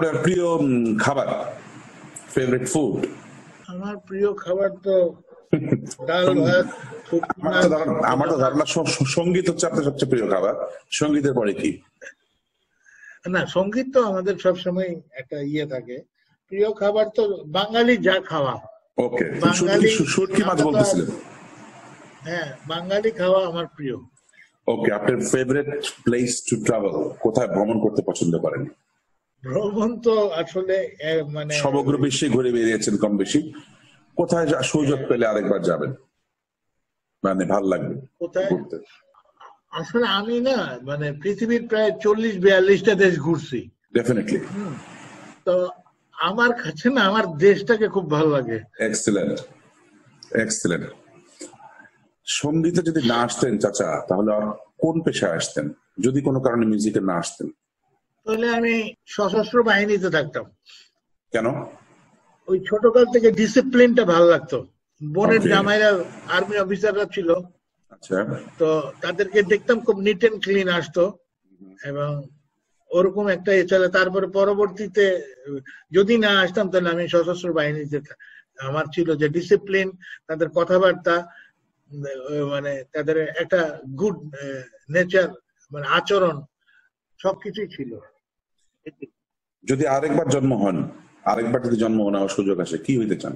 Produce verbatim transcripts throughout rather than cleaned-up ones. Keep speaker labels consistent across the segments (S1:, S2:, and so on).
S1: আপনার প্রিয় খাবার, ফেভারিট ফুড?
S2: আমার প্রিয় খাবার তো ডাল ভাত।
S1: আমার তো ধারণা সঙ্গীত হচ্ছে আপনার সবচেয়ে প্রিয় খাবার, সঙ্গীতের পরে কি?
S2: না, সঙ্গীত তো আমাদের সবসময় একটা ইয়ে থাকে। প্রিয় খাবার তো বাঙালি যা খাওয়া।
S1: ওকে, বাঙালি শুটকি মাছ বলতেছিলেন?
S2: হ্যাঁ, বাঙালি খাওয়া আমার প্রিয়।
S1: ওকে, আপনার ফেভারিট প্লেস টু ট্রাভেল, কোথায় ভ্রমণ করতে পছন্দ করেন?
S2: ভ্রমণ তো আসলে মানে
S1: সমগ্র বিশ্বে ঘুরে বেরিয়েছেন কম বেশি, কোথায় সুযোগ পেলে আরেকবার যাবেন, মানে ভালো লাগবে
S2: কোথায়? আসলে আমি না মানে পৃথিবীর প্রায় চল্লিশ বিয়াল্লিশটা দেশ ঘুরছি ডেফিনেটলি। তো আমার কাছে না আমার দেশটাকে খুব ভালো লাগে।
S1: Excellent excellent. সঙ্গীতে যদি না আসতেন চাচা, তাহলে কোন পেশায় আসতেন? যদি কোনো কারণে মিউজিকে না আসতেন,
S2: তাহলে আমি সশস্ত্র বাহিনীতে থাকতাম।
S1: কেন?
S2: ওই ছোটকাল থেকে ডিসিপ্লিনটা ভালো লাগতো। বোনের জামাইরা আর্মি অফিসাররা ছিল,
S1: আচ্ছা,
S2: তো তাদেরকে দেখতাম খুব নিট এন্ড ক্লিন আসতো এবং ওরকম একটা এ চলে। তারপরে পরবর্তীতে যদি না আসতাম তাহলে আমি সশস্ত্র বাহিনীতে, আমার ছিল যে ডিসিপ্লিন, তাদের কথাবার্তা, মানে তাদের একটা গুড নেচার, মানে আচরণ, সবকিছুই ছিল।
S1: যদি আরেকবার জন্ম হন, আরেকবার যদি জন্ম নেওয়ার সুযোগ আসে, কি হইতে চান?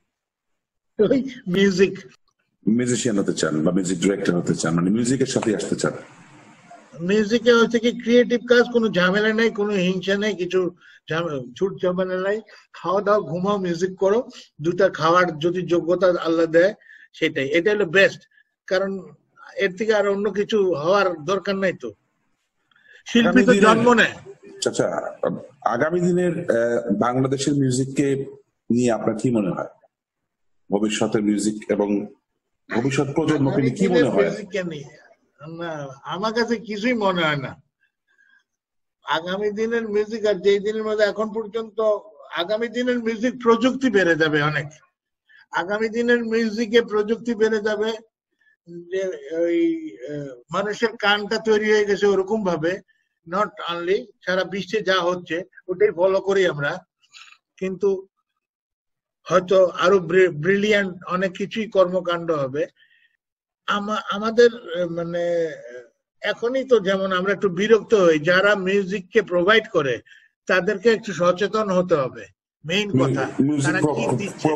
S2: মিউজিক
S1: মিউজিশিয়ান হতে চান বা মিউজিক ডিরেক্টর হতে চান, মানে মিউজিকের সাথে আসতে চান?
S2: মিউজিকে হচ্ছে কি ক্রিয়েটিভ কাজ, কোনো ঝামেলা নাই, কোনো হিংসা নেই, কিছু ছুট ঝামেলা নাই। খাওয়া দাওয়া, ঘুমাও, মিউজিক করো, দুটা খাওয়ার যদি যোগ্যতা আল্লাহ দেয় সেটাই, এটা হলো বেস্ট। কারণ এর থেকে আর অন্য কিছু হওয়ার দরকার নাই। তো শিল্পী তো জন্ম নেয়।
S1: আচ্ছা, আগামী দিনের বাংলাদেশের মিউজিককে নিয়ে আপনার কি মনে হয়? ভবিষ্যতের মিউজিক এবং ভবিষ্যৎ প্রজন্মকে নিয়ে কি মনে হয়?
S2: না, আমার কাছে কিছুই মনে হয় না। আগামী দিনের মিউজিক আর যেই দিনের মধ্যে এখন পর্যন্ত, আগামী দিনের মিউজিক প্রযুক্তি বেড়ে যাবে অনেক। আগামী দিনের মিউজিকে প্রযুক্তি বেড়ে যাবে যে ওই মানুষের কানটা তৈরি হয়ে গেছে ওরকম ভাবে, নট অনলি সারা বিশ্বে যা হচ্ছে ওটাই ফলো করি আমরা, কিন্তু হয়তো আরো ব্রিলিয়ান্ট অনেক কিছুই কর্মকাণ্ড হবে। আমাদের মানে এখনই তো যেমন আমরা একটু বিরক্ত হই, যারা মিউজিককে প্রোভাইড করে তাদেরকে একটু সচেতন হতে হবে। মেইন কথা, তারা কি দিচ্ছে।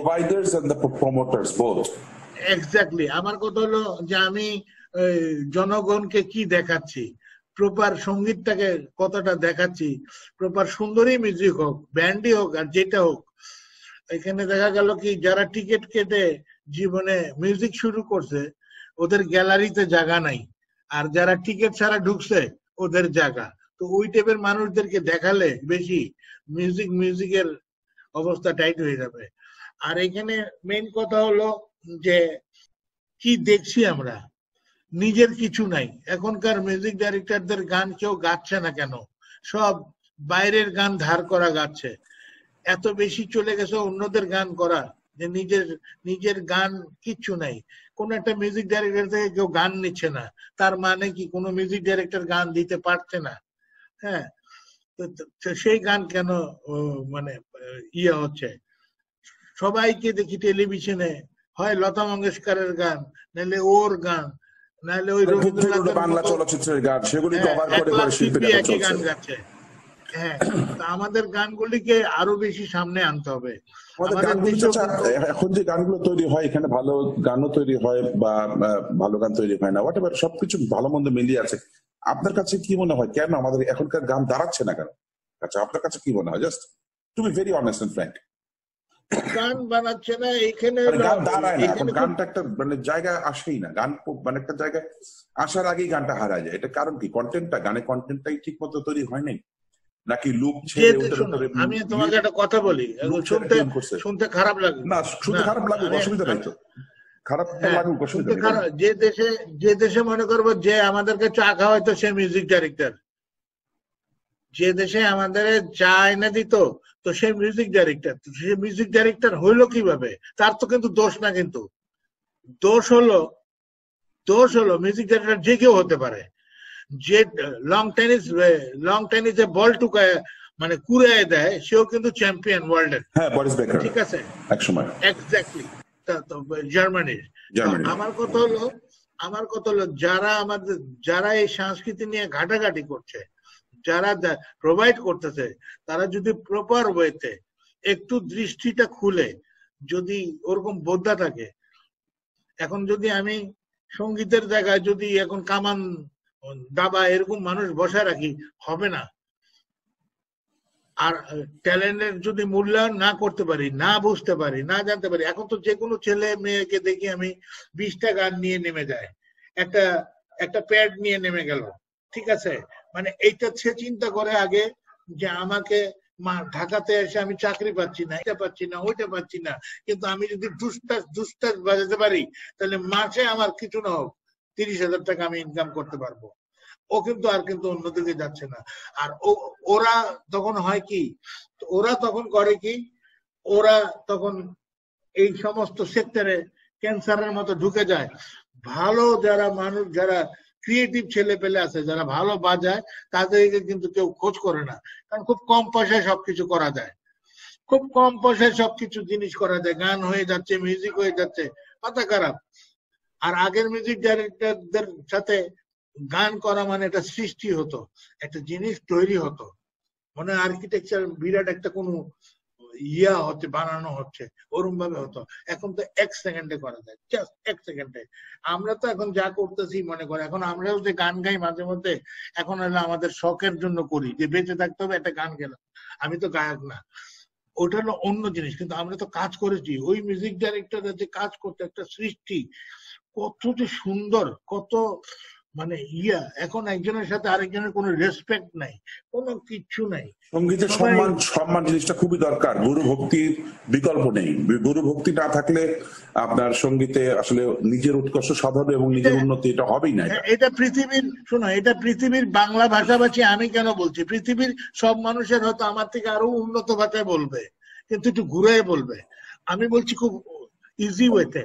S2: এক্স্যাক্টলি, আমার কথা হলো যে আমি জনগণকে কি দেখাচ্ছি, প্রপার সঙ্গীতটাকে কতটা দেখাচ্ছি, প্রপার সুন্দরী মিউজিক হোক, ব্যান্ডই হোক আর যেটা হোক। এখানে দেখা গেল কি যারা টিকিট কেটে জীবনে মিউজিক শুরু করছে ওদের গ্যালারিতে জায়গা নাই, আর যারা টিকিট ছাড়া ঢুকছে ওদের জায়গা। তো ওই টাইপের মানুষদেরকে দেখালে বেশি মিউজিক মিউজিকের অবস্থা টাইট হয়ে যাবে। আর এখানে মেইন কথা হলো যে কি দেখছি আমরা, নিজের কিছু নাই। এখনকার মিউজিক ডাইরেক্টরদের গান কেউ গাচ্ছে না কেন? সব বাইরের গান ধার করা গাচ্ছে। এত বেশি চলে গেছে অন্যদের গান করা যে নিজের নিজের গান কিচ্ছু নাই। কোন একটা মিউজিক ডাইরেক্টর থেকে কেউ গান নিচ্ছে না, তার মানে কি কোনো মিউজিক ডাইরেক্টর গান দিতে পারছে না? হ্যাঁ, তো সেই গান কেন মানে ইয়ে হচ্ছে? সবাইকে দেখি টেলিভিশনে হয় লতা মঙ্গেশকরের গান, নাহলে ওর গান, নাহলে ওই রবীন্দ্রনাথের
S1: বাংলা চলচ্চিত্রের গান, সেগুলি কভার করে করে শিল্পীরা
S2: একই গান গাচ্ছে। হ্যাঁ, আমাদের গানগুলিকে আরো বেশি সামনে আনতে হবে।
S1: এখন যে গানগুলো তৈরি হয়, এখানে ভালো গানও তৈরি হয় বা ভালো গান তৈরি হয় না, হোয়াটএভার, সবকিছু ভালো মন্দ মিলিয়ে আছে। আপনার কাছে কি মনে হয় কেন আমাদের এখনকার গান দাঁড়াচ্ছে না কেন? আচ্ছা, আপনার কাছে কি মনে হয়? Just to be very honest and frank.
S2: গান বানাচ্ছে না এখানে,
S1: গান দাঁড়ায় না, এখন গানটা একটা মানে জায়গায় আসেই না, গান মানে একটা জায়গায় আসার আগেই গানটা হারায় যায়। এটা কারণ কি? কন্টেন্টটা, গানে কন্টেন্টটাই ঠিক মতো তৈরি হয় নাই, নাকি লুপ ছেড়ে?
S2: আমি তোমাকে একটা কথা বলি, শুনতে শুনতে খারাপ লাগে
S1: না, শুনতে খারাপ লাগুক, অসুবিধা নাই তো, খারাপ লাগুক অসুবিধা নেই।
S2: যে দেশে যে দেশে মনে করবো যে আমাদেরকে চা খাওয়াইতো সে মিউজিক ডাইরেক্টর, যে দেশে আমাদের চা এনে দিত তো সে মিউজিক ডাইরেক্টর। সে মিউজিক ডাইরেক্টর হইলো কিভাবে? তার তো কিন্তু দোষ না, কিন্তু দোষ হলো দোষ হলো মিউজিক ডাইরেক্টর যে কেউ হতে পারে। যে লং টেনিস লং টেনিসে বল টুকায় মানে কুড়িয়ে দেয়, সেও কিন্তু চ্যাম্পিয়ন ওয়ার্ল্ডের।
S1: হ্যাঁ, বরিস বেকার
S2: ঠিক আছে,
S1: এক সময়
S2: এক্স্যাক্টলি, জার্মানির।
S1: জার্মানি।
S2: আমার কথা হলো আমার কথা হলো যারা আমাদের যারা এই সংস্কৃতি নিয়ে ঘাটাঘাটি করছে, যারা প্রোভাইড করতেছে, তারা যদি প্রপার ওয়েতে একটু দৃষ্টিটা খুলে যদি ওরকম বোদ্ধা থাকে। এখন যদি আমি সঙ্গীতের জায়গায় যদি এখন কামান দাবা এরকম মানুষ বসায় রাখি, হবে না। আর ট্যালেন্টের যদি মূল্যায়ন না করতে পারি, না বুঝতে পারি, না জানতে পারি, এখন তো যে কোনো ছেলে মেয়েকে দেখি আমি বিশটা গান নিয়ে নেমে যায়, একটা একটা প্যাড নিয়ে নেমে গেল। ঠিক আছে, মানে এইটা সে চিন্তা করে আগে যে আমাকে ঢাকাতে এসে আমি চাকরি পাচ্ছি না, এটা পাচ্ছি না, ওইটা পাচ্ছি না, কিন্তু আমি যদি দুষ্টাস দুষ্টাস বাজাতে পারি তাহলে মাসে আমার কিছু না হোক তিরিশ হাজার টাকা আমি ইনকাম করতে পারবো। ও কিন্তু আর কিন্তু অন্যদিকে যাচ্ছে না। আর ওরা তখন হয় কি, ওরা তখন করে কি, ওরা তখন এই সমস্ত সেক্টরে ক্যান্সারের মতো ঢুকে যায়। ভালো যারা মানুষ, যারা ক্রিয়েটিভ ছেলে পেলে আছে, যারা ভালো বাজায়, তাদেরকে কিন্তু কেউ খোঁজ করে না, কারণ খুব কম পয়সায় সবকিছু করা যায়, খুব কম পয়সায় সবকিছু জিনিস করা যায়, গান হয়ে যাচ্ছে, মিউজিক হয়ে যাচ্ছে, মাথা খারাপ। আর আগের মিউজিক ডাইরেক্টরদের সাথে গান করা মানে একটা সৃষ্টি হতো, একটা জিনিস তৈরি হতো, মানে আর্কিটেকচার বিরাট একটা কোনো ইয়া হচ্ছে, বানানো হচ্ছে, ওরম ভাবে হতো। এখন তো এক সেকেন্ডে করা যায়, জাস্ট এক সেকেন্ডে। আমরা তো এখন যা করতেছি মনে করে, এখন আমরাও যে গান গাই মাঝে মধ্যে, এখন হলো আমাদের শখের জন্য করি, যে বেঁচে থাকতে হবে, একটা গান গেলাম, আমি তো গায়ক না, ওটা হলো অন্য জিনিস। কিন্তু আমরা তো কাজ করেছি, ওই মিউজিক ডাইরেক্টররা যে কাজ করতে, একটা সৃষ্টি কত যে সুন্দর, কত মানে ইয়া। এখন একজনের সাথে আরেকজনের কোনো রেসপেক্ট নাই, কোনো কিচ্ছু নাই।
S1: সঙ্গীতের সম্মান সম্মান জিনিসটা খুবই দরকার, গুরু ভক্তির বিকল্প নেই। গুরু ভক্তি না থাকলে আপনার সঙ্গীতে আসলে নিজের উৎকর্ষ সাধন এবং নিজের উন্নতি এটা হবেই না।
S2: এটা পৃথিবীর, শোনো, এটা পৃথিবীর বাংলা ভাষাভাষী আমি কেন বলছি, পৃথিবীর সব মানুষের হয়তো আমার থেকে আরো উন্নত ভাষায় বলবে, কিন্তু একটু ঘুরে বলবে। আমি বলছি খুব ইজি ওয়েতে,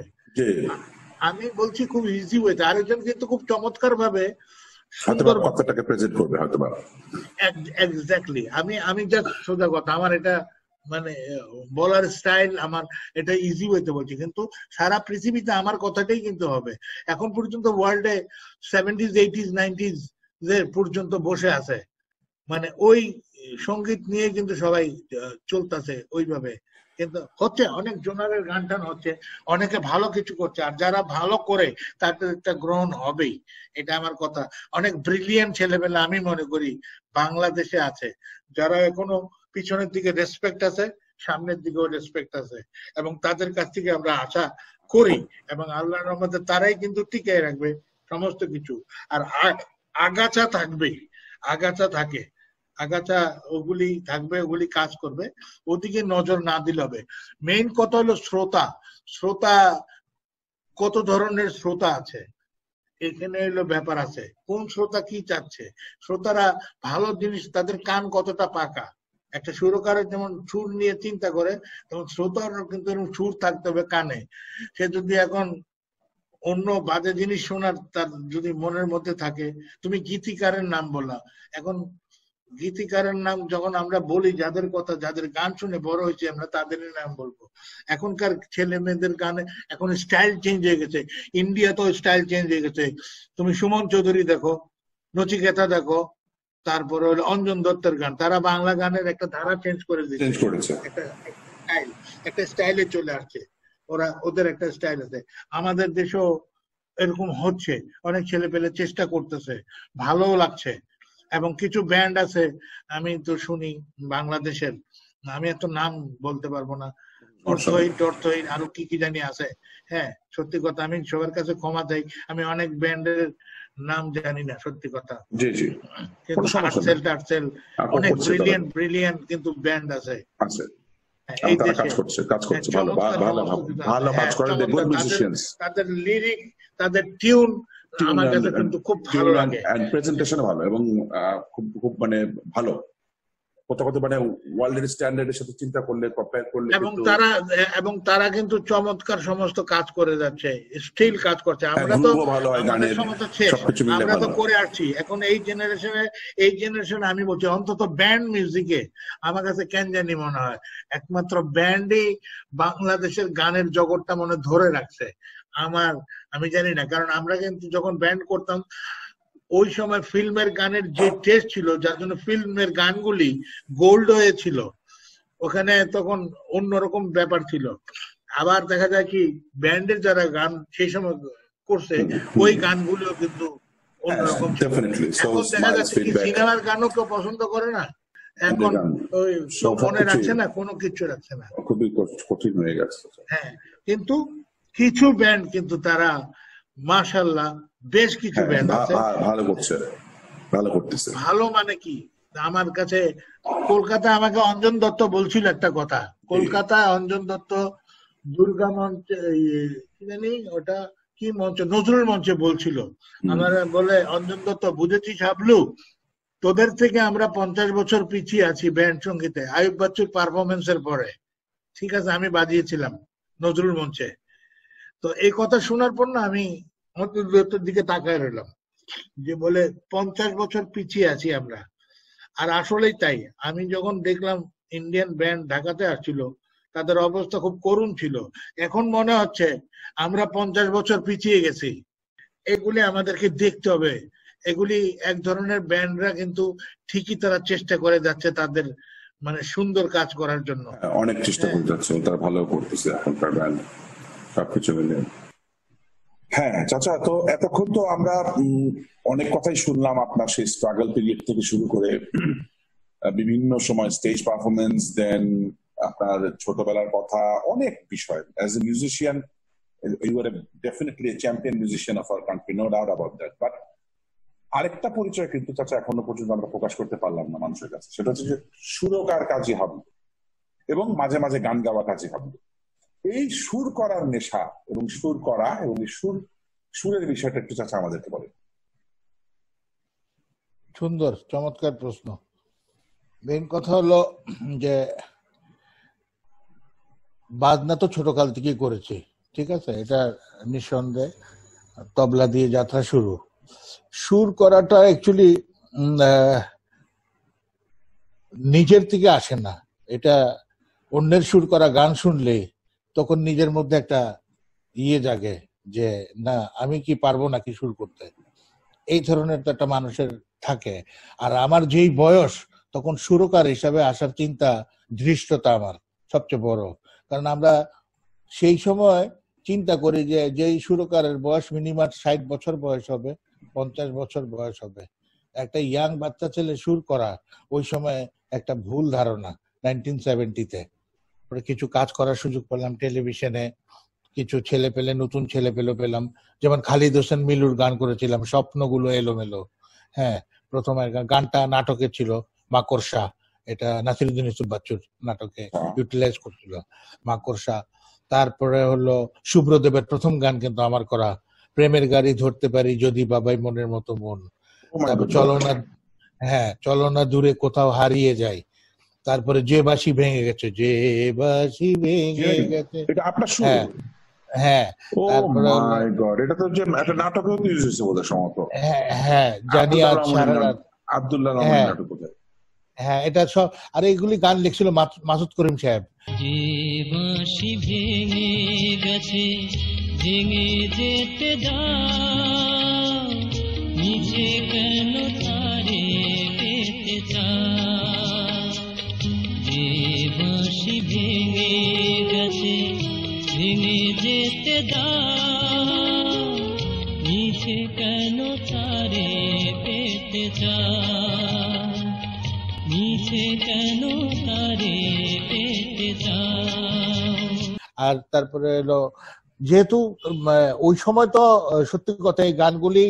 S2: আমি বলছি খুব ইজি ওয়েতে, আরেকজন কিন্তু খুব চমৎকার ভাবে সুন্দর
S1: কথাটাকে প্রেজেন্ট করবে হয়তো বা।
S2: এক্স্যাক্টলি, আমি আমি জাস্ট সোজা কথা, আমার এটা মানে বলার স্টাইল আমার, এটা ইজি ওয়েতে বলছি, কিন্তু সারা পৃথিবীতে আমার কথাটাই কিন্তু হবে। এখন পর্যন্ত ওয়ার্ল্ডে সেভেন্টিজ এইটিজ নাইনটিজ পর্যন্ত বসে আছে, মানে ওই সঙ্গীত নিয়ে কিন্তু সবাই চলতেছে ওইভাবে। কিন্তু হচ্ছে অনেক জোনারের গান টান হচ্ছে, অনেকে ভালো কিছু করছে, আর যারা ভালো করে তাদের একটা গ্রহণ হবেই, এটা আমার কথা। অনেক ব্রিলিয়েন্ট ছেলেমেলে আমি মনে করি বাংলাদেশে আছে, যারা এখনো পিছনের দিকে রেসপেক্ট আছে, সামনের দিকেও রেসপেক্ট আছে, এবং তাদের কাছ থেকে আমরা আশা করি, এবং আল্লাহর রহমতে তারাই কিন্তু টিকে রাখবে সমস্ত কিছু। আর আগাছা থাকবে, আগাছা থাকে, আগাছা ওগুলি থাকবে, ওগুলি কাজ করবে, ওদিকে নজর না দিলে হবে। মেইন কথা হলো শ্রোতা, শ্রোতা কত ধরনের শ্রোতা আছে, এখানে হলো ব্যাপার আছে, কোন শ্রোতা কি চাচ্ছে। শ্রোতারা ভালো জিনিস, তাদের কান কতটা পাকা, একটা সুরকারের যেমন সুর নিয়ে চিন্তা করে, তেমন শ্রোতারও কিন্তু সুর থাকতে হবে কানে। সে যদি এখন অন্য বাজে জিনিস শোনার তার যদি মনের মধ্যে থাকে, তুমি গীতিকারের নাম বলা, এখন গীতিকারের নাম যখন আমরা বলি, যাদের কথা, যাদের গান শুনে বড় হয়েছে আমরা, তাদের নাম বলবো। এখনকার ছেলে মেয়েদের গানে এখন স্টাইল চেঞ্জ হয়ে গেছে, ইন্ডিয়াতেও স্টাইল চেঞ্জ হয়ে গেছে। তুমি সুমন চৌধুরী দেখো, নচিকেতা দেখো, তারপরে হলো অঞ্জন দত্তের গান, তারা বাংলা গানের একটা ধারা চেঞ্জ করে দিচ্ছে, একটা স্টাইল, একটা স্টাইলে চলে আসছে ওরা, ওদের একটা স্টাইল আছে। আমাদের দেশেও এরকম হচ্ছে, অনেক ছেলে পেলে চেষ্টা করতেছে, ভালোও লাগছে। এবং কিছু ব্যান্ড আছে আমি তো শুনি বাংলাদেশের, আমি এত নাম বলতে পারবো না, অর্থহীন টর্থহীন আরো কি কি জানি আছে। হ্যাঁ, সত্যি কথা, আমি সবার কাছে ক্ষমা চাই, আমি অনেক ব্যান্ডের নাম জানি না, সত্যি কথা।
S1: জি জি,
S2: কিন্তু আর্টসেল টার্টসেল অনেক ব্রিলিয়েন্ট ব্রিলিয়েন্ট কিন্তু ব্যান্ড আছে, এই দেশে কাজ করছে, কাজ করছে ভালো ভালো ভালো কাজ করে, গুড মিউজিশিয়ানস, তাদের লিরিক, তাদের টিউন আমার কাছে কিন্তু খুব ভালো লাগে,
S1: এন্ড প্রেজেন্টেশন ভালো, এবং খুব খুব মানে ভালো। কোথা কোথা মানে ওয়ার্ল্ডের স্ট্যান্ডার্ডের সাথে চিন্তা করলে কম্পেয়ার করলে
S2: এবং
S1: কিন্তু
S2: তারা এবং তারা কিন্তু চমৎকার সমস্ত কাজ করে যাচ্ছে, স্টিল কাজ করছে।
S1: হ্যাঁ,
S2: আমরা তো
S1: groove ভালো হয়,
S2: আমাদের
S1: গানের
S2: সময় তো শেষ,
S1: সবকিছু মিলে
S2: আমরা তো
S1: ভালো।
S2: করে আসছি। এখন এই জেনারেশনে এই জেনারেশনে আমি বলছি অন্তত ব্যান্ড মিউজিকে আমার কাছে কেন জানি মনে হয় একমাত্র ব্যান্ডই বাংলাদেশের গানের জগৎটা মনে ধরে রাখছে। আমার আমি জানি না, কারণ আমরা কিন্তু যখন ব্যান্ড করতাম ওই সময় ফিল্মের গানের যে টেস্ট ছিল, যার জন্য ফিল্মের গানগুলি গোল্ড হয়েছিল, ওখানে তখন অন্যরকম ব্যাপার ছিল। আবার দেখা যায় কি ব্যান্ডের যারা গান সেই সময় করছে ওই গানগুলো কিন্তু অন্যরকম ছিল।
S1: ডেফিনেটলি সো
S2: এখন দেখা
S1: স্মাইলস
S2: যাচ্ছে কি
S1: ফিডব্যাক
S2: সিনেমার গানও কেউ পছন্দ করে না, এখন ওই
S1: সব
S2: মনে
S1: কিছু
S2: রাখছে না, কোনো কিছু রাখছে না।
S1: খুবই কঠিন হয়ে গেছে।
S2: হ্যাঁ, কিন্তু কিছু ব্যান্ড কিন্তু তারা মাশাআল্লাহ বেশ কিছু
S1: হ্যাঁ,
S2: ব্যান্ড আছে
S1: ভা- ভালো করছে, ভালো করতেছে।
S2: ভালো। মানে কি আমার কাছে কলকাতা আমাকে অঞ্জন দত্ত বলছিল একটা কথা, কলকাতায় অঞ্জন দত্ত দুর্গা মঞ্চে এই- কি জানি ওটা কি মঞ্চ, নজরুল মঞ্চে বলছিল, আমার বলে অঞ্জন দত্ত বুঝেছিস হাবলু, তোদের থেকে আমরা পঞ্চাশ বছর পিছিয়ে আছি ব্যান্ড সঙ্গীতে আয়ুব বাচ্চুর পারফরমেন্সের পরে। ঠিক আছে, আমি বাজিয়েছিলাম নজরুল মঞ্চে। তো এই কথা শোনার পর না আমি অঞ্জন দত্তের দিকে তাকায় রইলাম, যে বলে পঞ্চাশ বছর পিছিয়ে আছি আমরা। আর আসলেই তাই। আমি যখন দেখলাম ইন্ডিয়ান ব্যান্ড ঢাকাতে আসছিল তাদের অবস্থা খুব করুণ ছিল। এখন মনে হচ্ছে আমরা পঞ্চাশ বছর পিছিয়ে গেছি। এগুলি আমাদেরকে দেখতে হবে। এগুলি এক ধরনের ব্যান্ডরা কিন্তু ঠিকই তারা চেষ্টা করে যাচ্ছে তাদের মানে সুন্দর কাজ করার জন্য।
S1: হ্যাঁ, অনেক চেষ্টা করে যাচ্ছে, তারা ভালো করতেছে এখনকার ব্যান্ড সবকিছু মিলে। হ্যাঁ চাচা, তো এতক্ষণ তো আমরা উম, অনেক কথাই শুনলাম আপনার সেই স্ট্রাগল পিরিয়ড থেকে শুরু করে আহ, বিভিন্ন সময় স্টেজ পারফরমেন্স, দেন আপনার ছোটবেলার কথা, অনেক বিষয়। As a musician you are definitely a champion musician of our country, no doubt about that. But আরেকটা পরিচয় কিন্তু চাচা এখনো পর্যন্ত আমরা প্রকাশ করতে পারলাম না মানুষের কাছে, সেটা হচ্ছে যে সুরকার কাজী হাবলু এবং মাঝে মাঝে গান গাওয়া কাজী হাবলু। এই সুর করার নেশা এবং সুর করা এবং এই সুর সুরের বিষয়টা একটু চাচা আমাদেরকে বলেন।
S3: সুন্দর, চমৎকার প্রশ্ন। মেইন কথা হলো যে বাজনা তো ছোটকাল থেকেই করেছি, ঠিক আছে, এটা নিঃসন্দেহে। তবলা দিয়ে যাত্রা শুরু। সুর করাটা অ্যাকচুয়ালি নিজের থেকে আসে না, এটা অন্যের সুর করা গান শুনলে তখন নিজের মধ্যে একটা ইয়ে জাগে যে না আমি কি পারবো নাকি সুর করতে, এই ধরনের তো একটা মানুষের থাকে। আর আমার যেই বয়স তখন সুরকার হিসাবে আসার চিন্তা ধৃষ্টতা আমার সবচেয়ে বড়, কারণ আমরা সেই সময় চিন্তা করি যে যেই সুরকারের বয়স মিনিমাম ষাট বছর বয়স হবে, পঞ্চাশ বছর বয়স হবে, একটা ইয়াং বাচ্চা ছেলে সুর করা ওই সময় একটা ভুল ধারণা। নাইনটিন সেভেন্টিতে কিছু কাজ করার সুযোগ পেলাম টেলিভিশনে, কিছু ছেলে পেলে নতুন ছেলে পেলে পেলাম, যেমন খালিদ হোসেন মিলুর গান করেছিলাম স্বপ্নগুলো এলোমেলো। হ্যাঁ, প্রথম গানটা নাটকে ছিল মাকড়সা, এটা নাসিরুদ্দিন ইউসুফ বাচ্চুর নাটকে ইউটিলাইজ করছিল মাকড়সা। তারপরে হলো শুভ্রদেবের প্রথম গান কিন্তু আমার করা, প্রেমের গাড়ি ধরতে পারি যদি বাবাই মনের মতো মন। তারপর চলো না, হ্যাঁ চলো না দূরে কোথাও হারিয়ে যাই। তারপরে যে বাঁশি ভেঙে গেছে, যে বাঁশি ভেঙে গেছে,
S1: এটা আপনার সুর?
S3: হ্যাঁ হ্যাঁ।
S1: তারপরে মাই গড, এটা তো যে একটা নাটকেও ইউজ হয়েছে বোধহয় সম্ভবত।
S3: হ্যাঁ হ্যাঁ, জানি আজ সারা রাত,
S1: আব্দুল্লাহ রহমানের নাটক বোধহয়।
S3: হ্যাঁ এটা সব। আর এইগুলি গান লিখছিল মাসুদ করিম সাহেব।
S4: যে বাঁশি ভেঙে গেছে ভেঙে যেতে দাও, নিচে কেন তারে পেতে চাও। যে বাঁশি ভেঙে গেছে ভেঙে যেতে দাও, নিচে কেন তারে পেতে চাও, নিচে কেন তারে পেতে চাও।
S3: আর তারপরে এলো যেহেতু ওই সময় তো সত্যি কথা এই গানগুলি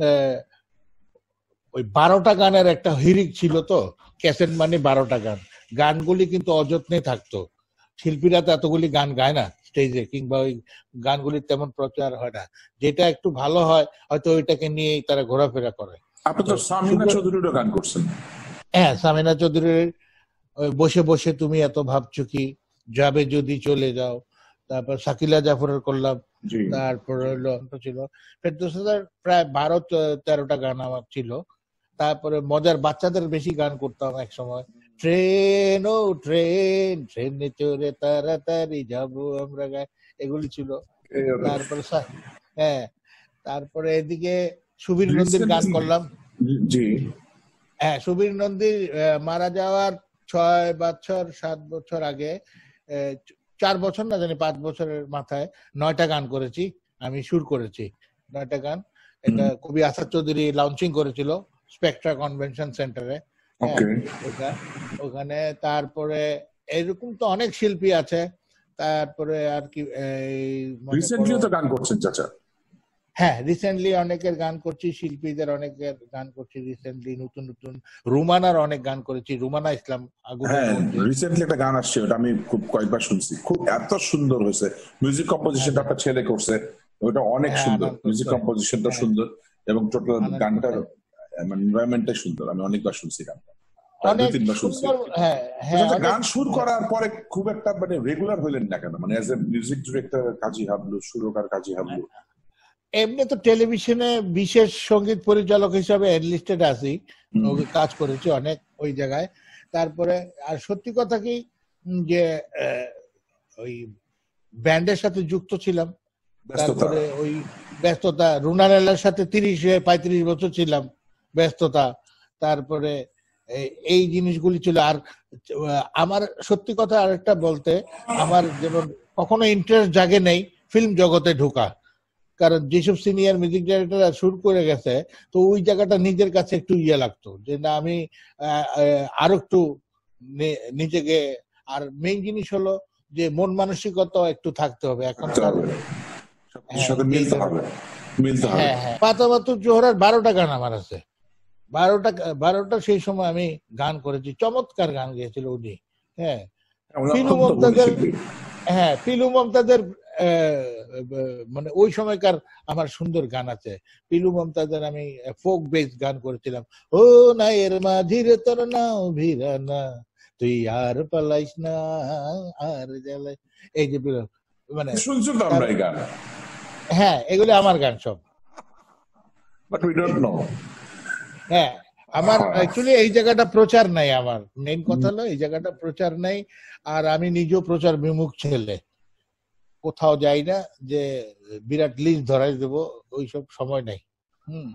S3: ওই বারোটা গানের একটা হিরিক ছিল, তো ক্যাসেট মানে বারোটা গান, গানগুলি কিন্তু অযত্নে থাকতো। শিল্পীরা তো এতগুলি গান গায় না স্টেজে, কিংবা ওই গানগুলির তেমন প্রচার হয় না। যেটা একটু ভালো হয় হয়তো ওইটাকে নিয়েই তারা ঘোরাফেরা করে।
S1: আপনি তো সামিনা চৌধুরীরও গান করছেন।
S3: হ্যাঁ, সামিনা চৌধুরীর ওই বসে বসে তুমি এত ভাবছো কি, যাবে যদি চলে যাও, তারপর শাকিলা জাফরের করলাম,
S1: জি
S3: তারপর হলো ছিল ফেরদৌসের প্রায় বারো তে- তেরোটা গান আমার ছিল। তারপরে মজার বাচ্চাদের বেশি গান করতাম এক সময়, ট্রেন ও ট্রেন ট্রেনে চড়ে তাড়াতাড়ি যাবো আমরা গায়ে, এগুলি ছিল। তারপরে সা- হ্যাঁ, তারপরে এদিকে সুবীর নন্দীর গান
S1: রিসেন্টলি
S3: করলাম।
S1: জি
S3: হ্যাঁ, সুবীর নন্দীর আহ, মারা যাওয়ার ছয় বছর সাত বছর আগে, আহ, চার বছর না জানি পাঁচ বছরের মাথায় নয়টা গান করেছি, আমি সুর করেছি নয়টা গান। এটা কবি আসাদ চৌধুরী লঞ্চিং করেছিল স্পেকট্রা কনভেনশন সেন্টারে। হ্যাঁ,
S1: ওকে
S3: ওটা ওখানে। তারপরে এরকম তো অনেক শিল্পী আছে। তারপরে আর কি এই মনে করো,
S1: রিসেন্টলিও তো গান করছেন চাচা।
S3: হ্যাঁ রিসেন্টলি অনেকের গান করছি, শিল্পীদের অনেকের গান করছি রিসেন্টলি, নতুন নতুন রুমানার অনেক গান করেছি, রুমানা ইসলাম আগুনের
S1: হ্যাঁ
S3: মধ্যে।
S1: রিসেন্টলি একটা গান আসছে, ওটা আমি খুব কয়েকবার শুনছি, খুব এত সুন্দর হয়েছে। মিউজিক কম্পোজিশনটা একটা ছেলে করছে, ওটা অনেক
S3: হ্যাঁ,
S1: সুন্দর,
S3: আনন্দ
S1: মিউজিক
S3: করে।
S1: কম্পোজিশনটা
S3: হ্যাঁ,
S1: সুন্দর এবং টোটাল
S3: আনন্দ
S1: গানটার
S3: করে।
S1: মানে এনভায়রনমেন্টটাই সুন্দর। আমি অনেকবার শুনছি গানটা, প্রায় দুই
S3: অনেক
S1: তিনবার শুনছি।
S3: সুন্দর। হ্যাঁ
S1: তো
S3: হ্যাঁ,
S1: চাচা,
S3: অনেক।
S1: গান সুর করার পরে খুব একটা মানে রেগুলার হইলেন না কেন? মানে as a music director Kazi Hablu, সুরকার কাজী হাবলু।
S3: এমনি তো টেলিভিশনে বিশেষ সঙ্গীত পরিচালক হিসাবে এনলিস্টেড আছি,
S1: হুম,
S3: ওই কাজ করেছি অনেক ওই জায়গায়। তারপরে আর সত্যি কথা কি উম, যে আহ, ওই ব্যান্ডের সাথে যুক্ত ছিলাম,
S1: ব্যস্ততা।
S3: তারপরে ওই ব্যস্ততা, রুনারেলার সাথে তিরিশ পঁয়ত্রিশ বছর ছিলাম, ব্যস্ততা। তারপরে এ- এই জিনিসগুলি ছিল। আর আহ, আমার সত্যি কথা আরেকটা বলতে, আমার যেমন কখনো ইন্টারেস্ট জাগে নেই ফিল্ম জগতে ঢোকা, কারণ যেসব সিনিয়র মিউজিক ডাইরেক্টর শুরু করে গেছে, তো ওই জায়গাটা নিজের কাছে একটু ইয়ে লাগতো যে না আমি আহ, আহ, আরো একটু নি- নিজেকে। আর মেইন জিনিস হলো যে মন মানসিকতা একটু থাকতে হবে
S1: থাকতে
S3: এখনকার।
S1: হবে, সবকিছুর
S3: হ্যাঁ,
S1: সাথে
S3: যে
S1: মিলতে
S3: ধরো-
S1: হবে, মিলতে হবে।
S3: হ্যাঁ হ্যাঁ, পাতাবাতুর জোহরার বারোটা গান আমার আছে, বারোটা বারোটা সেই সময় আমি গান করেছি, চমৎকার গান গেয়েছিল উনি। হ্যাঁ,
S1: উনি
S3: ফিলু
S1: অত্যন্ত গুণী
S3: মমতাজের,
S1: শিল্পী।
S3: হ্যাঁ পিলু মমতাজের আহ, মানে ওই সময়কার আমার সুন্দর গান আছে। পিলু মমতাজের আমি ফোক বেস গান করেছিলাম, ও নায়ের মাঝিরে তোর নাও ভিরানা, তুই আর পালাইস না আর জ্বালাই, এই যে বিল- মানে
S1: শুনছো তো আমরা এই গান,
S3: হ্যাঁ এগুলি আমার গান সব।
S1: But we don't know.
S3: হ্যাঁ, আমার অ্যাকচুয়ালি এই জায়গাটা প্রচার নাই, আমার মেইন কথা হলো এই জায়গাটা প্রচার নাই। আর আমি নিজেও প্রচার বিমুখ ছেলে, কোথাও যাই না যে বিরাট লিস্ট ধরাই দেব, ওইসব সময় নাই। হুম,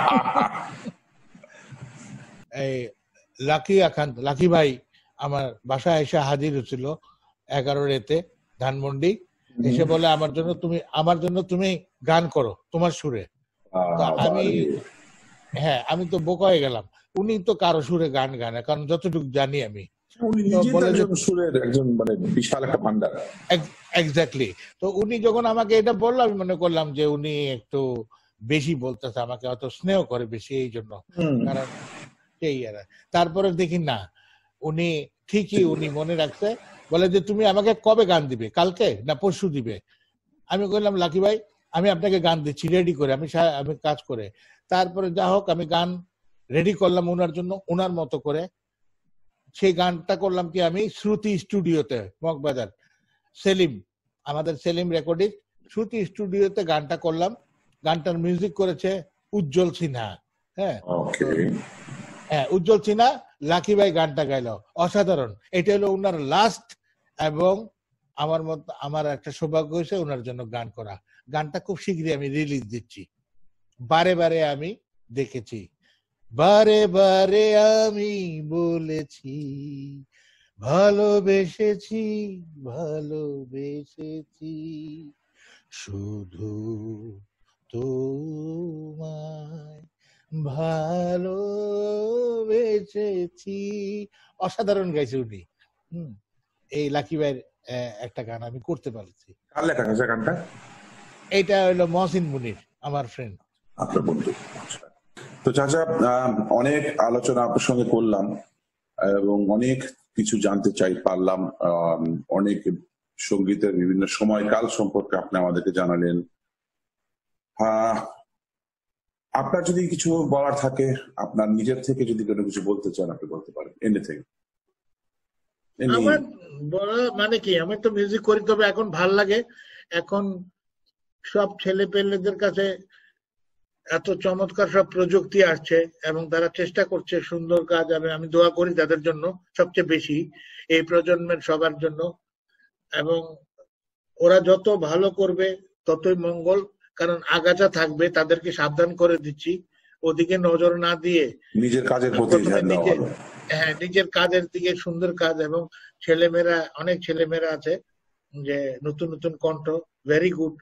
S3: এই লাকি আকান্ত, লাকি ভাই আমার বাসায় এসে হাজির হয়েছিল এগারো রেতে ধানমন্ডি, এসে বলে আমার জন্য তুমি আমার জন্য তুমি গান করো তোমার সুরে। তো আমি, হ্যাঁ আমি তো বোকা হয়ে গেলাম, উনি তো কারো সুরে গান গান না, কারণ যতটুকু জানি আমি।
S1: উনি
S3: তো
S1: নিজেই তো
S3: বলে যে
S1: একজন সুরের একজন মানে বিশাল একটা ভান্ডার।
S3: এক্স্যাক্টলি, তো উনি যখন আমাকে এটা বললো আমি মনে করলাম যে উনি একটু বেশি বলতেছে, আমাকে অত স্নেহ করে বেশি এই জন্য, কারণ সেই আর। তারপরে দেখি না, উনি ঠিকই উনি মনে রাখছে, বলে যে তুমি আমাকে কবে গান দিবে, কালকে না পরশু দিবে? আমি বললাম লাকি ভাই আমি আপনাকে গান দিচ্ছি রেডি করে, আমি সা- আমি কাজ করে। তারপরে যা হোক আমি গান রেডি করলাম ওনার জন্য ওনার মতো করে। সেই গানটা করলাম কি আমি শ্রুতি স্টুডিওতে, মগবাজার সেলিম, আমাদের সেলিম রেকর্ডিং শ্রুতি স্টুডিওতে গানটা করলাম। গানটার মিউজিক করেছে উজ্জ্বল সিনহা। হ্যাঁ,
S1: ওকে,
S3: হ্যাঁ উজ্জ্বল সিনহা, লাকি ভাই গানটা গাইলো অসাধারণ। এটা হলো ওনার লাস্ট, এবং আমার মত আমার একটা সৌভাগ্য হয়েছে ওনার জন্য গান করা। গানটা খুব শীঘ্রই আমি রিলিজ দিচ্ছি। বারে বারে আমি দেখেছি, বারে বারে আমি বলেছি, ভালোবেসেছি ভালোবেসেছি শুধু তোমায় ভালোবেসেছি। অসাধারণ গাইছে উনি। হম, এই লাকি ভাইয়ের আহ, একটা গান আমি করতে পারছি।
S1: কার লেখা আছে গানটা?
S3: এটা হলো মহসিন মুনির, আমার ফ্রেন্ড,
S1: আপনার বন্ধু। তো চাচা, আহ, অনেক আলোচনা আপনার সঙ্গে করলাম এবং অনেক কিছু জানতে চাই পারলাম। আহ, অনেক সঙ্গীতের বিভিন্ন সময়কাল সম্পর্কে আপনি আমাদেরকে জানালেন। আহ, আপনার যদি কিছু বলার থাকে, আপনার নিজের থেকে যদি কোনো কিছু বলতে চান আপনি বলতে পারেন, এনিথিং। Any-
S2: আমার বলা মানে কি, আমি তো মিউজিক করি, তবে এখন ভাল লাগে। এখন সব ছেলে পেলেদের কাছে এত চমৎকার সব প্রযুক্তি আসছে এবং তারা চেষ্টা করছে সুন্দর কাজ। আমি আমি দোয়া করি তাদের জন্য সবচেয়ে বেশি, এই প্রজন্মের সবার জন্য। এবং ওরা যত ভালো করবে ততই মঙ্গল, কারণ আগাছা থাকবে, তাদেরকে সাবধান করে দিচ্ছি ওদিকে নজর না দিয়ে
S1: নিজের কাজের প্রতি
S2: প্রথমে
S1: ধ্যান দেওয়া
S2: নিজে
S1: ভালো।
S2: হ্যাঁ নিজের কাজের দিকে, সুন্দর কাজ। এবং ছেলেমেয়েরা, অনেক ছেলেমেয়েরা আছে যে নতুন নতুন কণ্ঠ, ভেরি গুড।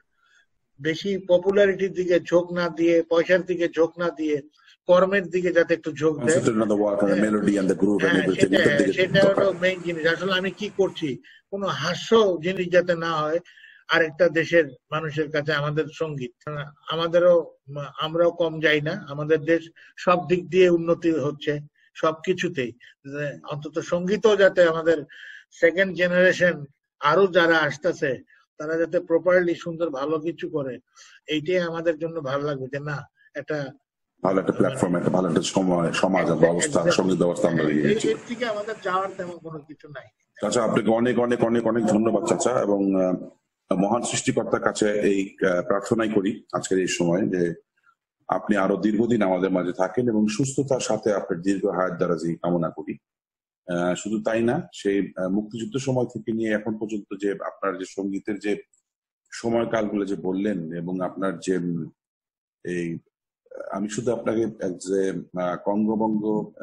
S2: বেশি পপুলারিটির দিকে ঝোঁক না দিয়ে, পয়সার দিকে ঝোঁক না দিয়ে, কর্মের দিকে যাতে একটু ঝোঁক দেয়।
S1: Concentrate on the work and the melody and the groove and
S2: হ্যাঁ
S1: everything.
S2: সেটা
S1: এটার দিকে
S2: সেটা
S1: দরকার।
S2: হলো মেইন জিনিস। আসলে আমি কি করছি, কোনো হাস্য জিনিস যাতে না হয় আরেকটা দেশের মানুষের কাছে আমাদের সঙ্গীত। আমাদেরও, আমরাও কম যাই না, আমাদের দেশ সব দিক দিয়ে উন্নতি হচ্ছে সবকিছুতেই। যে অন্তত সঙ্গীতও যাতে আমাদের সেকেন্ড জেনারেশন আরো যারা আসতেছে তারা যাতে প্রপারলি সুন্দর ভালো কিছু করে, এইটাই আমাদের জন্য ভালো লাগবে যে না একটা
S1: ভালো একটা প্ল্যাটফর্ম, একটা ভালো একটা সময়, সমাজ আর ব্যবস্থা, সঙ্গীত ব্যবস্থা আমরা
S2: এই-
S1: দিয়েছি।
S2: এর থেকে আমাদের যাওয়ার তেমন কোনো কিছু নাই।
S1: চাচা আপনাকে অনেক অনেক অনেক অনেক ধন্যবাদ চাচা, এবং আহ, মহান সৃষ্টিকর্তার কাছে এই আহ, প্রার্থনাই করি আজকের এই সময় যে আপনি আরো দীর্ঘদিন আমাদের মাঝে থাকেন এবং সুস্থতার সাথে আপনার দীর্ঘ হায়াত দারাজি কামনা করি। আহ, শুধু তাই না, সেই আহ, মুক্তিযুদ্ধ সময় থেকে নিয়ে এখন পর্যন্ত যে আপনার যে সঙ্গীতের যে সময়কালগুলো যে বললেন, এবং আপনার যে উম, এই আমি শুধু আপনাকে যে কঙ্গবঙ্গ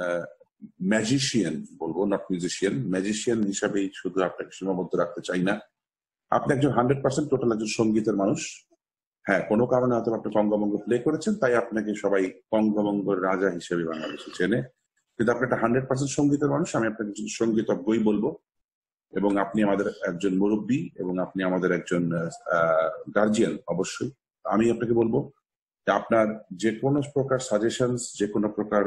S1: ম্যাজিশিয়ান বলবো, নট মিউজিশিয়ান, ম্যাজিশিয়ান হিসাবেই শুধু আপনাকে সীমাবদ্ধ রাখতে চাই না। আপনি একজন হান্ড্রেড পার্সেন্ট টোটাল একজন সঙ্গীতের মানুষ। হ্যাঁ, কোনো কারণে হয়তো আপনি কঙ্গবঙ্গ প্লে করেছেন, তাই আপনাকে সবাই কঙ্গবঙ্গের রাজা হিসেবে বাংলাদেশে চেনে, কিন্তু আপনি একটা হান্ড্রেড পার্সেন্ট সঙ্গীতের মানুষ। আমি আপনাকে একজন সঙ্গীতজ্ঞই বলবো, এবং আপনি আমাদের একজন মুরব্বী, এবং আপনি আমাদের একজন গার্জিয়ান অবশ্যই। আমি আপনাকে বলবো যে আপনার যে কোনো প্রকার সাজেশনস, যে কোনো প্রকার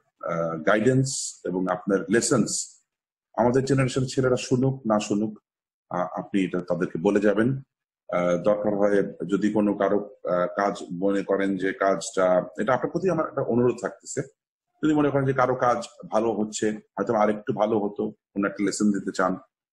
S1: গাইডেন্স এবং আপনার লেসন্স আমাদের জেনারেশন ছেলেরা শুনুক না শুনুক, আহ, আপনি এটা তাদেরকে বলে যাবেন। আহ, দরকার হয় যদি কোনো কারো আহ, কাজ মনে করেন যে কাজটা, এটা আপনার প্রতি আমার একটা অনুরোধ থাকতেছে, যদি মনে করেন যে কারো কাজ ভালো হচ্ছে, হয়তো আরেকটু ভালো হতো, কোনো একটা লেসন দিতে চান,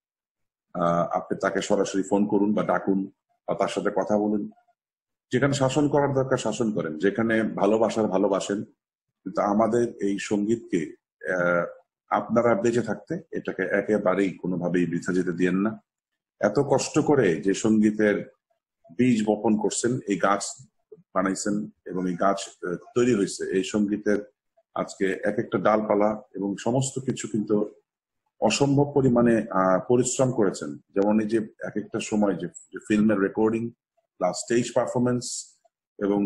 S1: আহ, আপনি তাকে সরাসরি ফোন করুন বা ডাকুন বা তার সাথে কথা বলুন। যেখানে শাসন করার দরকার শাসন করেন, যেখানে ভালোবাসার ভালোবাসেন, কিন্তু আমাদের এই সঙ্গীতকে আহ, আপনারা বেঁচে থাকতে এটাকে একেবারেই কোনোভাবেই বৃথা যেতে দিয়েন না। এত কষ্ট করে যে সঙ্গীতের বীজ বপন করছেন, এই গাছ বানাইছেন এবং এই গাছ আহ, তৈরি হয়েছে, এই সঙ্গীতের আজকে এক একটা ডালপালা এবং সমস্ত কিছু কিন্তু অসম্ভব পরিমাণে আহ, পরিশ্রম করেছেন। যেমন এই যে এক একটা সময় যে ফিল্মের রেকর্ডিং প্লাস স্টেজ পারফরমেন্স এবং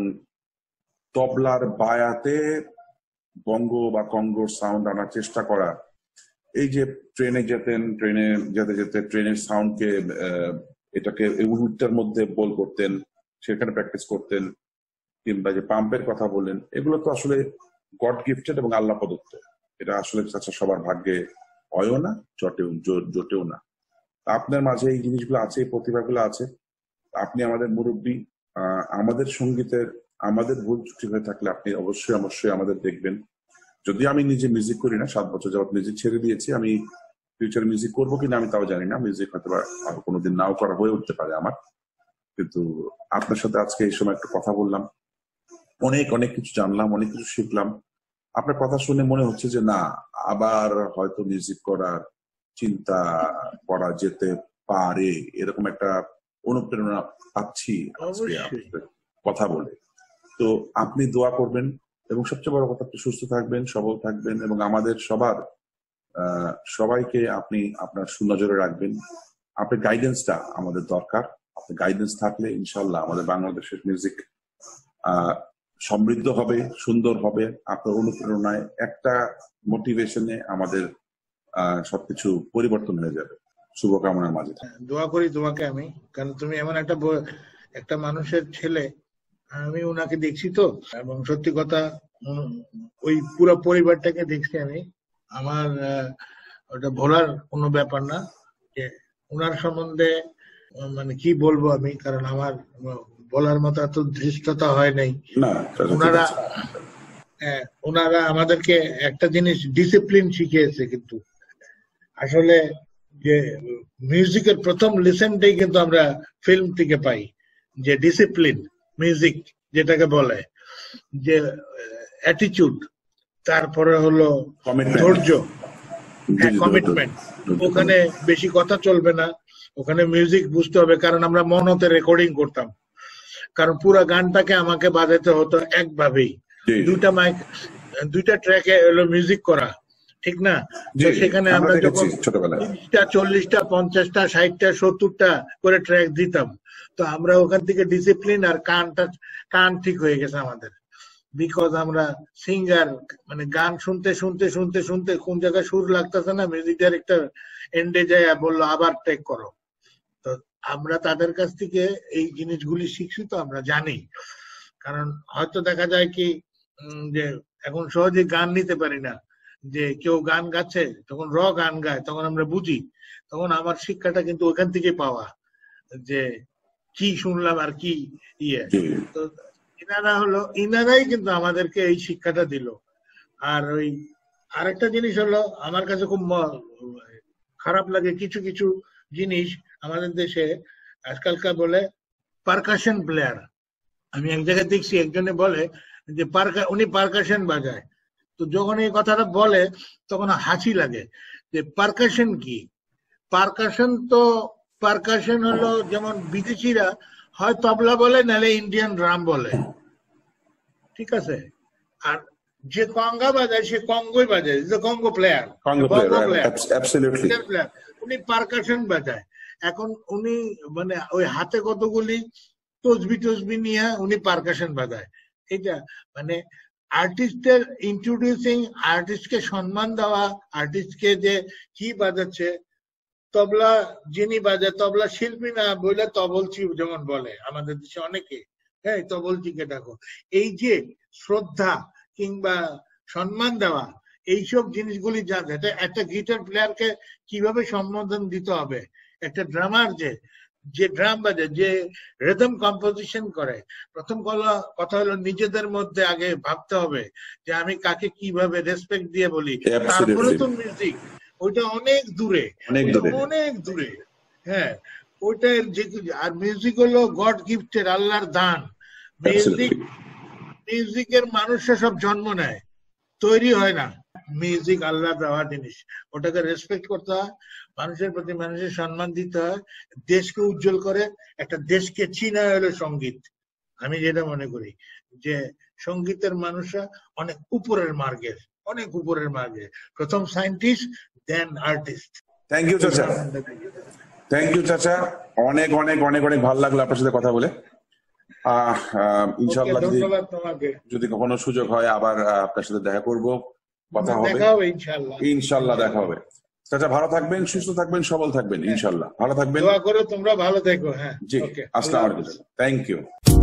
S1: তবলার বায়াতে বঙ্গ বা কঙ্গোর সাউন্ড আনার চেষ্টা করা, এই যে ট্রেনে যেতেন, ট্রেনে যেতে যেতে ট্রেনের সাউন্ডকে এটাকে উইটার মধ্যে বল করতেন, সেখানে প্র্যাকটিস করতেন, কিংবা যে পাম্পের কথা বললেন, এগুলো তো আসলে গড গিফটেড এবং আল্লাহ প্রদত্ত। এটা আসলে আচ্ছা সবার ভাগ্যে হয়ও না, জটেও জো- জোটেও না। আপনার মাঝে এই জিনিসগুলো আছে, এই প্রতিভাগুলো আছে। আপনি আমাদের মুরব্বী, আহ, আমাদের সঙ্গীতের আমাদের ভুল ত্রুটি হয়ে থাকলে আপনি অবশ্যই অবশ্যই আমাদের দেখবেন। যদিও আমি নিজে মিউজিক করি না, সাত বছর যাবত মিউজিক ছেড়ে দিয়েছি। আমি ফিউচারে মিউজিক করবো কিনা আমি তাও জানি না, মিউজিক হয়তো বা আর কোনোদিন নাও করা হয়ে উঠতে পারে আমার। কিন্তু আপনার সাথে আজকে এই সময় একটু কথা বললাম, অনেক অনেক কিছু জানলাম, অনেক কিছু শিখলাম। আপনার কথা শুনে মনে হচ্ছে যে না, আবার হয়তো মিউজিক করার চিন্তা করা যেতে পারে, এরকম একটা অনুপ্রেরণা পাচ্ছি আজকে
S2: অবশ্যই।
S1: আপনার সাথে কথা বলে। তো আপনি দোয়া করবেন, এবং সবচেয়ে বড় কথা আপনি সুস্থ থাকবেন, সবল থাকবেন, এবং আমাদের সবার আহ, সবাইকে আপনি আপনার সুনজরে রাখবেন। আপনার গাইডেন্সটা আমাদের দরকার। আপনার গাইডেন্স থাকলে ইনশাল্লাহ আমাদের বাংলাদেশের মিউজিক আহ সমৃদ্ধ হবে, সুন্দর হবে। আপনার অনুপ্রেরণায়, একটা মোটিভেশনে আমাদের আহ সবকিছু পরিবর্তন হয়ে যাবে। শুভকামনার মাঝে থাকুন।
S2: দোয়া করি তোমাকে আমি, কারণ তুমি এমন একটা ব- একটা মানুষের ছেলে। আমি ওনাকে দেখছি তো, এবং সত্যি কথা উম, ওই পুরো পরিবারটাকে দেখছি আমি। আমার আহ, ওটা ভোলার কোনো ব্যাপার না যে ওনার সম্বন্ধে আহ, মানে কি বলবো আমি, কারণ আমার আহ, বলার মতো এত ধৃষ্টতা হয় নাই।
S1: না, এটা ঠিক
S2: ওনারা
S1: আছে।
S2: হ্যাঁ, ওনারা আমাদেরকে একটা জিনিস ডিসিপ্লিন শিখিয়েছে। কিন্তু আসলে যে মিউজিকের প্রথম লিসেনটাই কিন্তু আমরা ফিল্ম থেকে পাই, যে ডিসিপ্লিন মিউজিক যেটাকে বলে, যে অ্যাটিটিউড, তারপরে হলো
S1: Commitment.
S2: ধৈর্য,
S1: জি, জি,
S2: কমিটমেন্ট।
S1: ধৈর্য।
S2: ওখানে বেশি কথা চলবে না, ওখানে মিউজিক বুঝতে হবে, কারণ আমরা মনতে রেকর্ডিং করতাম, কারণ পুরো গানটাকে আমাকে বাজাতে হতো একভাবেই,
S1: জি,
S2: দুইটা মাইক দুইটা ট্র্যাকে হলো মিউজিক করা, ঠিক না?
S1: জি,
S2: তো সেখানে
S1: আমরা
S2: আমরা
S1: দেখেছি
S2: যখন
S1: ছোটবেলায়।
S2: তিরিশটা চল্লিশটা পঞ্চাশটা ষাটটা সত্তরটা করে ট্র্যাক দিতাম, তো আমরা ওখান থেকে ডিসিপ্লিন আর কানটা কান ঠিক হয়ে গেছে আমাদের, বিকজ আমরা সিঙ্গার, মানে গান শুনতে শুনতে শুনতে শুনতে কোন জায়গায় সুর লাগতেছে না, মিউজিক ডাইরেক্টর এন্ডে যায় বললো আবার টেক করো। তো আমরা তাদের কাছ থেকে এই জিনিসগুলি শিখছি, তো আমরা জানি। কারণ হয়তো দেখা যায় কি উম, যে এখন সহজে গান নিতে পারি না, যে কেউ গান গাচ্ছে তখন র গান গায়, তখন আমরা বুঝি, তখন আমার শিক্ষাটা কিন্তু ওইখান থেকে পাওয়া, যে কি শুনলাম আর কি ইয়ে।
S1: জি,
S2: তো ইনারা হলো ইনারাই কিন্তু আমাদেরকে এই শিক্ষাটা দিল। আর ওই আরেকটা জিনিস হলো আমার কাছে খুব ম- খারাপ লাগে, কিছু কিছু জিনিস আমাদের দেশে আজকালকার বলে পারকাশন প্লেয়ার। আমি এক জায়গায় দেখছি একজনে বলে যে পারকা উনি পারকাশন বাজায়, তো যখন এই কথাটা বলে তখন হাসি লাগে, যে পারকাশন কি? পারকাশন তো পারকাশন হলো যেমন বিদেশিরা হয় তবলা বলে নাহলে ইন্ডিয়ান ড্রাম বলে, ঠিক আছে? আর যে কঙ্গা বাজায় সে কঙ্গোই বাজায়, conga player,
S1: Congo
S2: conga
S1: player,
S2: player,
S1: abs- absolutely.
S2: Player, উনি পারকাশন বাজায়। এখন উনি মানে ওই হাতে কতগুলি তসবি টসবি নিয়ে উনি পারকাশন বাজায়। এটা মানে আর্টিস্টের ইন্ট্রোডিউসিং, আর্টিস্টকে সম্মান দেওয়া, আর্টিস্টকে যে কি বাজাচ্ছে, তবলা যিনি বাজায় তবলা শিল্পী না বলে তবলচি যেমন বলে আমাদের দেশে অনেকে, হ্যাঁ তবলচিকে ডাকো। এই যে শ্রদ্ধা কিংবা সম্মান দেওয়া, এইসব জিনিসগুলি জানতে, এটা একটা গিটার প্লেয়ারকে কিভাবে সম্বোধন দিতে হবে, একটা ড্রামার যে যে ড্রাম বাজে, যে রিদম কম্পোজিশন করে, প্রথম কথা কথা হলো নিজেদের মধ্যে আগে ভাবতে হবে যে আমি কাকে কিভাবে রেসপেক্ট দিয়ে বলি, তারপরে তো মিউজিক। ওইটা অনেক দূরে,
S1: অনেক
S2: ওইটা
S1: দূরে।
S2: অনেক দূরে। হ্যাঁ, ওইটা যে, আর মিউজিক হলো গড গিফটেড, আল্লাহর দান। মিউজিক মিউজিকের মানুষরা সব জন্ম নেয়, তৈরি হয় না। মিউজিক আল্লাহ দেওয়া জিনিস, ওটাকে রেসপেক্ট করতে হয়, মানুষের প্রতি মানুষের সম্মান দিতে হয়, দেশকে উজ্জ্বল করে, একটা দেশকে চিনা হলো সঙ্গীত। আমি যেটা মনে করি যে সঙ্গীতের মানুষরা অনেক উপরের মার্গের, অনেক উপরের মার্গের, প্রথম scientist then artist.
S1: Thank you চাচা, থ্যাংক ইউ চাচা, অনেক অনেক অনেক অনেক ভালো লাগলো আপনার সাথে কথা বলে। আহ আহ, ইনশাল্লাহ যদি
S2: ধন্যবাদ তোমাকে,
S1: যদি কখনো সুযোগ হয় আবার আহ, আপনার সাথে দেখা করব, কথা হবে
S2: দেখা হবে ইনশাআল্লাহ।
S1: ইনশাল্লাহ দেখা হবে। চাচা ভালো থাকবেন, সুস্থ থাকবেন, সবল থাকবেন, ইনশাল্লাহ ভালো থাকবেন।
S2: দোয়া করো তোমরা ভালো থেকো। হ্যাঁ,
S1: জি,
S2: ওকে,
S1: আসসালামু আলাইকুম, থ্যাংক ইউ।